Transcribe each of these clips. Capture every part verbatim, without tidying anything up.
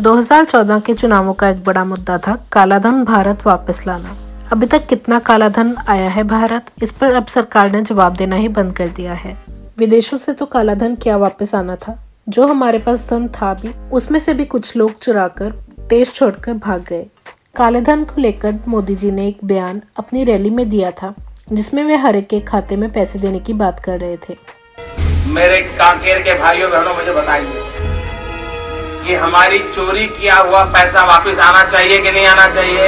दो हज़ार चौदह के चुनावों का एक बड़ा मुद्दा था कालाधन भारत वापस लाना। अभी तक कितना कालाधन आया है भारत, इस पर अब सरकार ने जवाब देना ही बंद कर दिया है। विदेशों से तो कालाधन क्या वापस आना था, जो हमारे पास धन था भी उसमें से भी कुछ लोग चुरा कर देश छोड़कर भाग गए। काले धन को लेकर मोदी जी ने एक बयान अपनी रैली में दिया था, जिसमें वे हर एक के खाते में पैसे देने की बात कर रहे थे। मेरे कांकेर के भाइयों बहनों, मुझे बताइए कि हमारी चोरी किया हुआ पैसा वापस आना चाहिए कि नहीं आना चाहिए?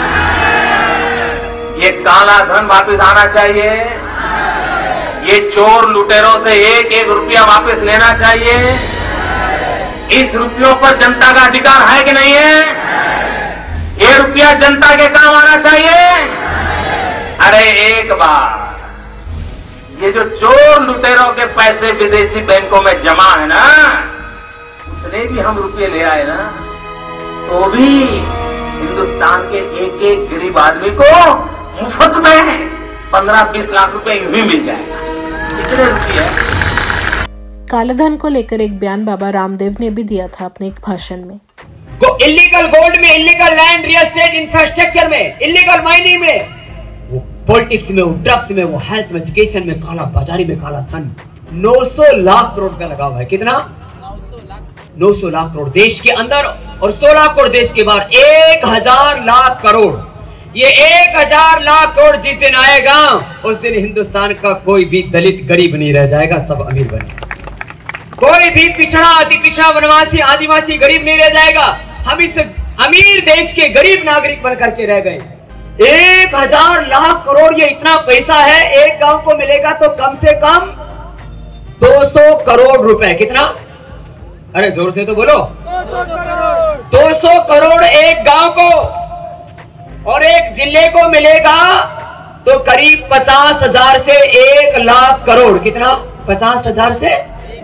ये काला धन वापस आना चाहिए? ये चोर लुटेरों से एक एक रुपया वापस लेना चाहिए? इस रुपयों पर जनता का अधिकार है कि नहीं है? ये रुपया जनता के काम आना चाहिए। अरे एक बार ये जो चोर लुटेरों के पैसे विदेशी बैंकों में जमा है ना, उतने भी हम रुपये ले आए ना, तो भी हिंदुस्तान के एक एक गरीब आदमी को मुफ्त में पंद्रह बीस लाख रुपए यूं ही मिल जाएगा। इतने रुपये। कालेधन को लेकर एक बयान बाबा रामदेव ने भी दिया था अपने एक भाषण में। को इलीगल गोल्ड में, illegal land, real estate, infrastructure में, इलीगल माइनिंग में, वो पॉलिटिक्स में, वो ड्रग्स में, वो हेल्थ में, एजुकेशन में, काला बाजारी में काला धन नौ सौ लाख करोड़ का लगा हुआ है। कितना? नौ सौ लाख करोड़ देश के अंदर और सोलह करोड़ देश के बाहर। एक हजार लाख करोड़। ये एक हजार लाख करोड़ जिस दिन आएगा उस दिन हिंदुस्तान का कोई भी दलित गरीब नहीं रह जाएगा, सब अमीर बनेगा। कोई भी पिछड़ा, अति पिछड़ा, वनवासी, आदिवासी गरीब नहीं रह जाएगा। हम इस अमीर देश के गरीब नागरिक बन करके रह गए। एक हजार लाख करोड़, ये इतना पैसा है, एक गांव को मिलेगा तो कम से कम दो सौ करोड़ रुपए। कितना? अरे जोर से तो बोलो। दो सौ करोड़ एक गांव को और एक जिले को मिलेगा तो करीब पचास हजार से एक लाख करोड़। कितना? पचास हजार से।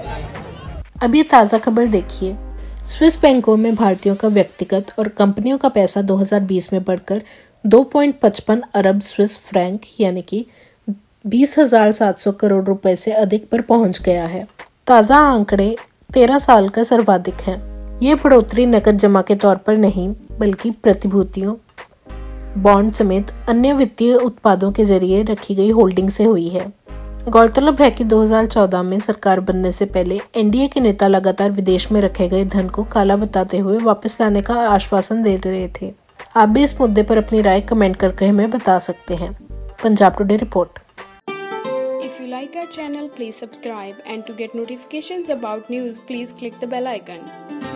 अब ये ताज़ा खबर देखिए। स्विस बैंकों में भारतीयों का व्यक्तिगत और कंपनियों का पैसा दो हज़ार बीस में बढ़कर दो पॉइंट पचपन अरब स्विस फ्रैंक यानी कि बीस हजार सात सौ करोड़ रुपए से अधिक पर पहुंच गया है। ताज़ा आंकड़े तेरह साल का सर्वाधिक है। ये बढ़ोतरी नकद जमा के तौर पर नहीं, बल्कि प्रतिभूतियों, बॉन्ड समेत अन्य वित्तीय उत्पादों के जरिए रखी गई होल्डिंग से हुई है। गौरतलब है कि दो हज़ार चौदह में सरकार बनने से पहले एनडीए के नेता लगातार विदेश में रखे गए धन को काला बताते हुए वापस लाने का आश्वासन दे रहे थे। आप भी इस मुद्दे पर अपनी राय कमेंट करके हमें बता सकते हैं। Punjab today report. If you like our channel, please subscribe, and to get notifications about news, please click the bell icon.